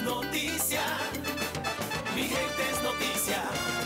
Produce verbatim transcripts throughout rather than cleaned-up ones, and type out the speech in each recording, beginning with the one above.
es noticia, mi gente es noticia.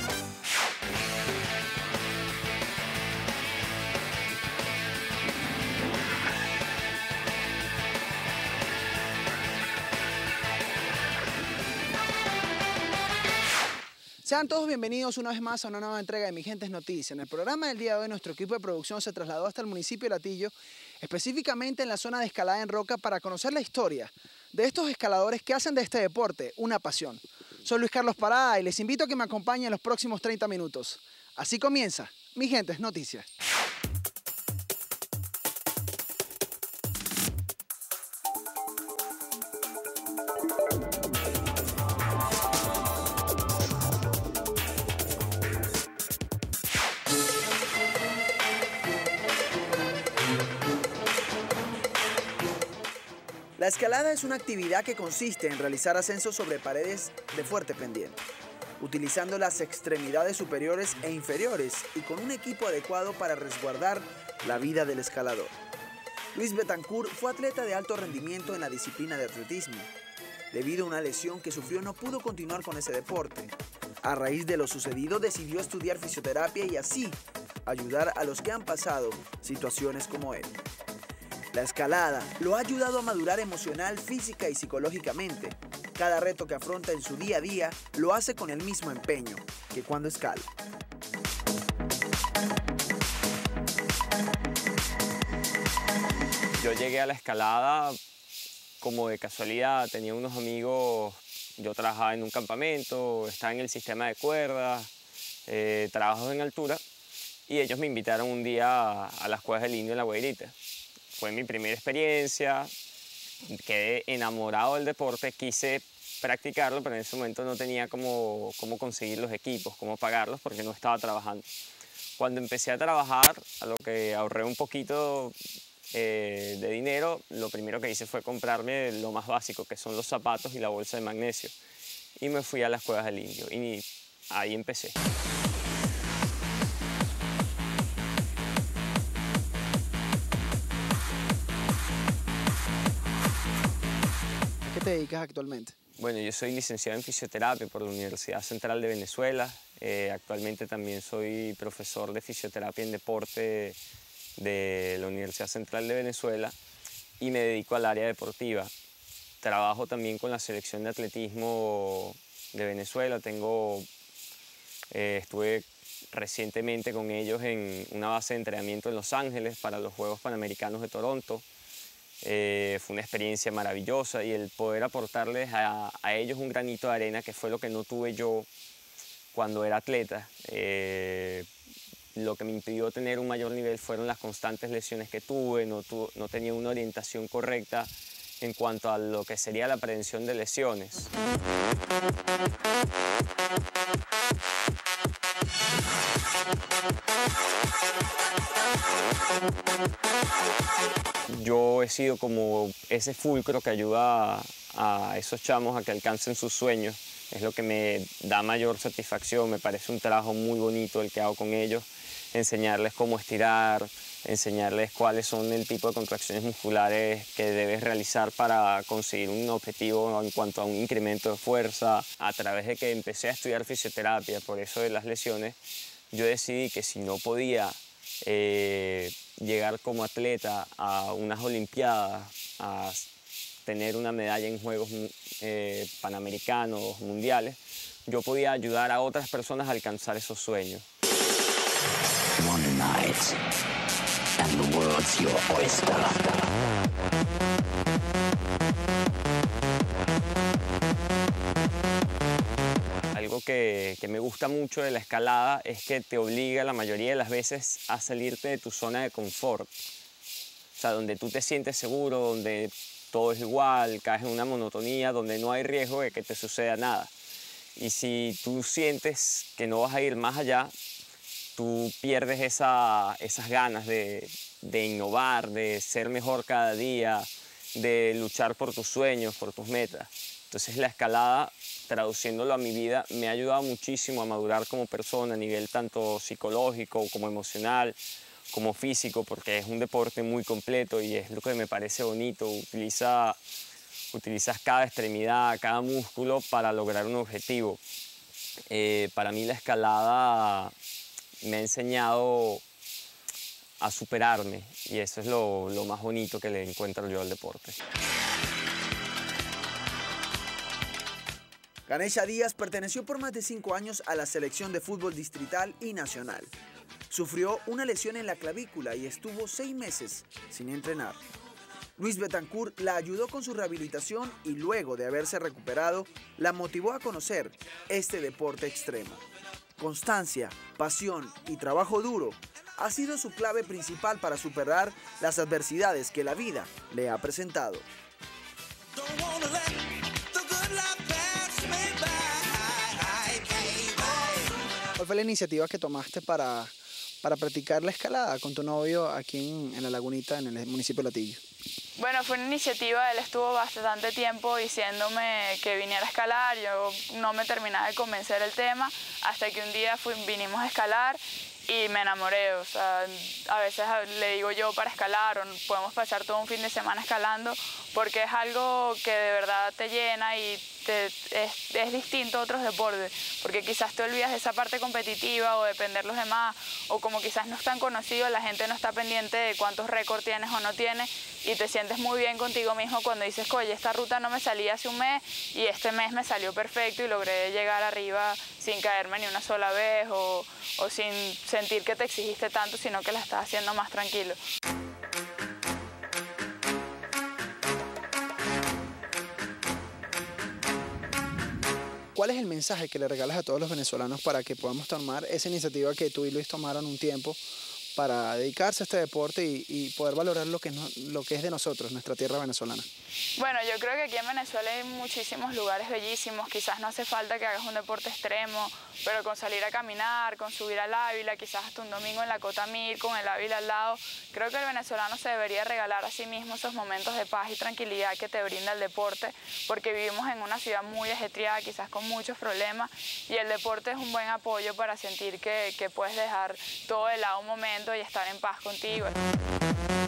Sean todos bienvenidos una vez más a una nueva entrega de Mi Gente es Noticia. En el programa del día de hoy, nuestro equipo de producción se trasladó hasta el municipio de Latillo, específicamente en la zona de escalada en roca, para conocer la historia de estos escaladores que hacen de este deporte una pasión. Soy Luis Carlos Parada y les invito a que me acompañen en los próximos treinta minutos. Así comienza Mi Gente es Noticia. La escalada es una actividad que consiste en realizar ascensos sobre paredes de fuerte pendiente, utilizando las extremidades superiores e inferiores y con un equipo adecuado para resguardar la vida del escalador. Luis Betancourt fue atleta de alto rendimiento en la disciplina de atletismo. Debido a una lesión que sufrió, no pudo continuar con ese deporte. A raíz de lo sucedido, decidió estudiar fisioterapia y así ayudar a los que han pasado situaciones como él. La escalada lo ha ayudado a madurar emocional, física y psicológicamente. Cada reto que afronta en su día a día lo hace con el mismo empeño que cuando escala. Yo llegué a la escalada como de casualidad. Tenía unos amigos, yo trabajaba en un campamento, estaba en el sistema de cuerdas, eh, trabajo en altura, y ellos me invitaron un día a, a las Cuevas del Indio en La Guairita. Fue mi primera experiencia, quedé enamorado del deporte, quise practicarlo, pero en ese momento no tenía cómo, cómo conseguir los equipos, cómo pagarlos, porque no estaba trabajando. Cuando empecé a trabajar, a lo que ahorré un poquito eh, de dinero, lo primero que hice fue comprarme lo más básico, que son los zapatos y la bolsa de magnesio. Y me fui a las Cuevas del Indio, y ahí empecé. ¿A qué te dedicas actualmente? Bueno, yo soy licenciado en fisioterapia por la Universidad Central de Venezuela. Eh, actualmente también soy profesor de fisioterapia en deporte de la Universidad Central de Venezuela y me dedico al área deportiva. Trabajo también con la selección de atletismo de Venezuela. Tengo, eh, estuve recientemente con ellos en una base de entrenamiento en Los Ángeles para los Juegos Panamericanos de Toronto. Eh, fue una experiencia maravillosa y el poder aportarles a, a ellos un granito de arena, que fue lo que no tuve yo cuando era atleta. Eh, lo que me impidió tener un mayor nivel fueron las constantes lesiones que tuve, no, tu, no tenía una orientación correcta en cuanto a lo que sería la prevención de lesiones. Yo he sido como ese fulcro que ayuda a, a esos chamos a que alcancen sus sueños. Es lo que me da mayor satisfacción. Me parece un trabajo muy bonito el que hago con ellos. Enseñarles cómo estirar, enseñarles cuáles son el tipo de contracciones musculares que debes realizar para conseguir un objetivo en cuanto a un incremento de fuerza. A través de que empecé a estudiar fisioterapia, por eso de las lesiones, yo decidí que si no podía eh, llegar como atleta a unas olimpiadas, a tener una medalla en Juegos eh, Panamericanos, mundiales, yo podía ayudar a otras personas a alcanzar esos sueños. One night, and the world's your oyster. Algo que, que me gusta mucho de la escalada es que te obliga la mayoría de las veces a salirte de tu zona de confort. O sea, donde tú te sientes seguro, donde todo es igual, caes en una monotonía, donde no hay riesgo de que te suceda nada. Y si tú sientes que no vas a ir más allá, tú pierdes esa, esas ganas de, de innovar, de ser mejor cada día, de luchar por tus sueños, por tus metas. Entonces la escalada, traduciéndolo a mi vida, me ha ayudado muchísimo a madurar como persona a nivel tanto psicológico como emocional, como físico, porque es un deporte muy completo y es lo que me parece bonito. Utiliza utilizas cada extremidad, cada músculo para lograr un objetivo. Eh, para mí la escalada me ha enseñado a superarme y eso es lo, lo más bonito que le encuentro yo al deporte. Ganesha Díaz perteneció por más de cinco años a la selección de fútbol distrital y nacional. Sufrió una lesión en la clavícula y estuvo seis meses sin entrenar. Luis Betancourt la ayudó con su rehabilitación y luego de haberse recuperado, la motivó a conocer este deporte extremo. Constancia, pasión y trabajo duro ha sido su clave principal para superar las adversidades que la vida le ha presentado. ¿Cuál fue la iniciativa que tomaste para, para practicar la escalada con tu novio aquí en, en La Lagunita, en el municipio de Latillo? Bueno, fue una iniciativa, él estuvo bastante tiempo diciéndome que viniera a escalar, yo no me terminaba de convencer el tema, hasta que un día fui, vinimos a escalar y me enamoré. O sea, a veces le digo yo para escalar o podemos pasar todo un fin de semana escalando porque es algo que de verdad te llena y te, es, es distinto a otros deportes, porque quizás te olvidas de esa parte competitiva o depender de los demás, o como quizás no es tan conocido, la gente no está pendiente de cuántos récords tienes o no tienes y te sientes muy bien contigo mismo cuando dices, oye, esta ruta no me salía hace un mes y este mes me salió perfecto y logré llegar arriba sin caerme ni una sola vez o, o sin sentir que te exigiste tanto, sino que la estás haciendo más tranquilo. ¿Cuál es el mensaje que le regalas a todos los venezolanos para que podamos tomar esa iniciativa que tú y Luis tomaron un tiempo para dedicarse a este deporte y, y poder valorar lo que, es, no, lo que es de nosotros, nuestra tierra venezolana? Bueno, yo creo que aquí en Venezuela hay muchísimos lugares bellísimos, quizás no hace falta que hagas un deporte extremo, pero con salir a caminar, con subir al Ávila, quizás hasta un domingo en la Cota Mir con el Ávila al lado, creo que el venezolano se debería regalar a sí mismo esos momentos de paz y tranquilidad que te brinda el deporte, porque vivimos en una ciudad muy ajetreada, quizás con muchos problemas, y el deporte es un buen apoyo para sentir que, que puedes dejar todo de lado un momento y estar en paz contigo.